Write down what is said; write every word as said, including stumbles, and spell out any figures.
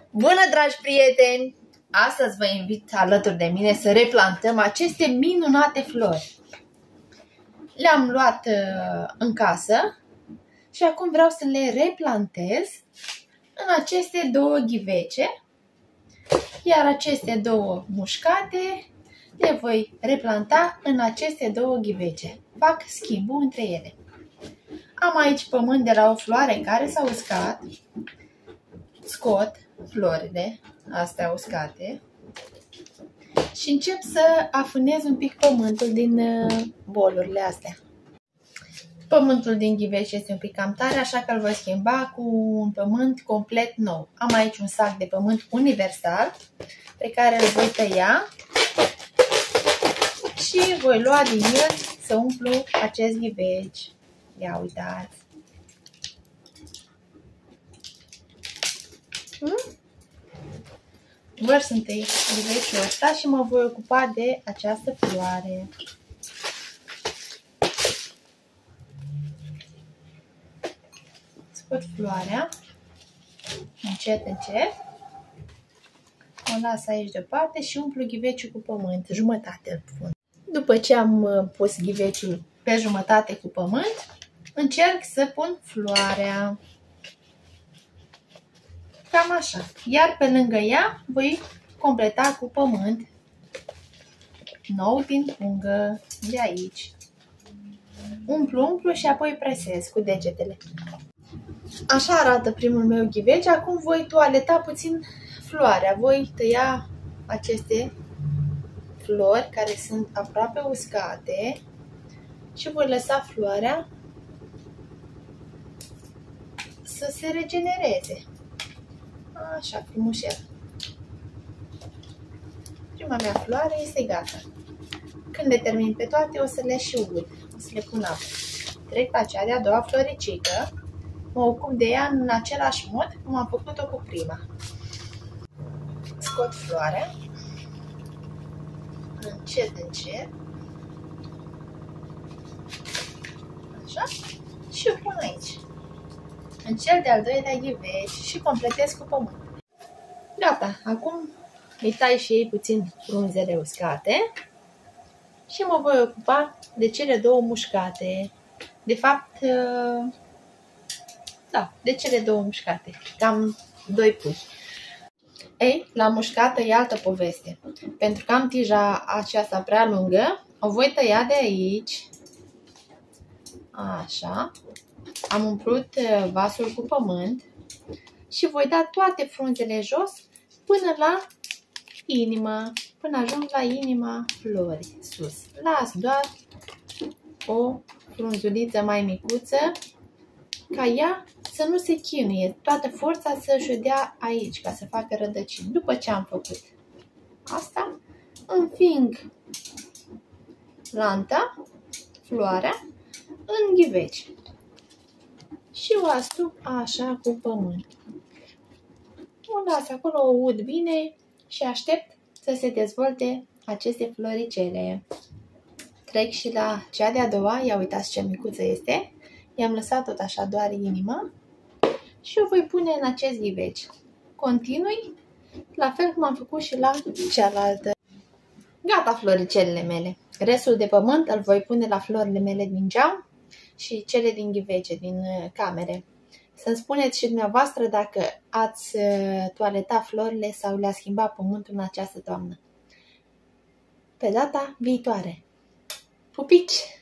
Bună, dragi prieteni! Astăzi vă invit alături de mine să replantăm aceste minunate flori. Le-am luat uh, în casă și acum vreau să le replantez în aceste două ghivece, iar aceste două mușcate le voi replanta în aceste două ghivece. Fac schimbul între ele. Am aici pământ de la o floare care s-a uscat. Scot florile astea uscate și încep să afânez un pic pământul din bolurile astea. Pământul din ghiveci este un pic cam tare, așa că îl voi schimba cu un pământ complet nou. Am aici un sac de pământ universal pe care îl voi tăia și voi lua din el să umplu acest ghiveci. Ia uitați! Hmm? Vărs întâi ghiveciul ăsta și mă voi ocupa de această floare. Scot floarea încet, încet. O las aici deoparte și umplu ghiveciul cu pământ, jumătate îl pun. După ce am pus ghiveciul pe jumătate cu pământ, încerc să pun floarea. Cam așa. Iar pe lângă ea voi completa cu pământ nou din pungă, de aici. Umplu, umplu și apoi presez cu degetele. Așa arată primul meu ghivece. Acum voi toaleta puțin floarea. Voi tăia aceste flori care sunt aproape uscate și voi lăsa floarea să se regenereze. Așa, frumușel. Prima mea floare este gata. Când le termin pe toate, o să le și ud. O să le pun apă. Trec la cea de-a doua floricică. Mă ocup de ea în același mod cum am făcut-o cu prima. Scot floarea. Încet, încet. Așa. Și o pun aici. În cel de-al doilea ghiveci și completez cu pământ. Gata, acum îi tai și ei puțin frunzele uscate și mă voi ocupa de cele două mușcate. De fapt, da, de cele două mușcate, cam doi pui. Ei, la mușcată e altă poveste. Pentru că am tija aceasta prea lungă, o voi tăia de aici. Așa. Am umplut vasul cu pământ și voi da toate frunzele jos până la inimă, până ajung la inima florii, sus. Las doar o frunzuliță mai micuță ca ea să nu se chinuie, toată forța să-și o dea aici, ca să facă rădăcini. După ce am făcut asta, înfing planta, floarea, în ghiveci. Și o astup așa cu pământ. O las acolo, o ud bine și aștept să se dezvolte aceste floricele. Trec și la cea de-a doua, ia uitați ce micuță este. I-am lăsat tot așa doar inima și o voi pune în acest ghiveci. Continui la fel cum am făcut și la cealaltă. Gata floricelele mele. Restul de pământ îl voi pune la florile mele din geam și cele din ghivece, din camere. Să-mi spuneți și dumneavoastră dacă ați toaletat florile sau le-a schimbat pământul în această toamnă. Pe data viitoare! Pupici!